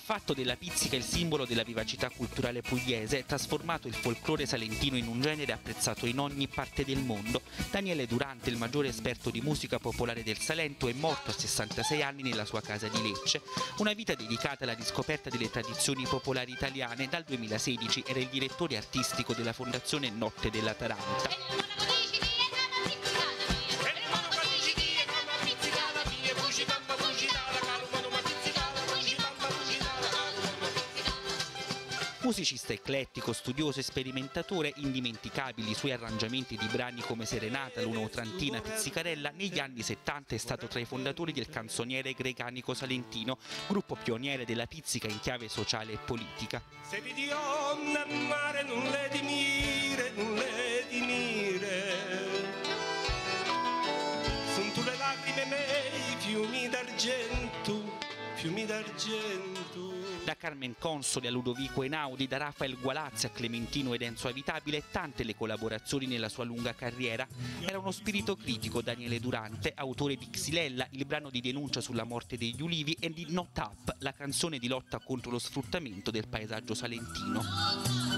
fatto della pizzica il simbolo della vivacità culturale pugliese, trasformato il folklore salentino in un genere apprezzato in ogni parte del mondo. Daniele Durante, il maggiore esperto di musica popolare del Salento, è morto a 66 anni nella sua casa di Lecce. Una vita dedicata alla riscoperta delle tradizioni popolari italiane. Dal 2016 era il direttore artistico della Fondazione Notte della Taranta. Musicista eclettico, studioso e sperimentatore, indimenticabili i suoi arrangiamenti di brani come Serenata, Luna Otrantina, Pizzicarella. Negli anni 70 è stato tra i fondatori del Canzoniere Grecanico Salentino, gruppo pioniere della pizzica in chiave sociale e politica. Se vedi donna a mare non le dimire, non le dimire. Sono tu le lacrime miei, fiumi d'argento, fiumi d'argento. Da Carmen Consoli a Ludovico Einaudi, da Rafael Gualazzi a Clementino ed Enzo Avitabile, tante le collaborazioni nella sua lunga carriera. Era uno spirito critico Daniele Durante, autore di Xylella, il brano di denuncia sulla morte degli ulivi, e di Not Up, la canzone di lotta contro lo sfruttamento del paesaggio salentino.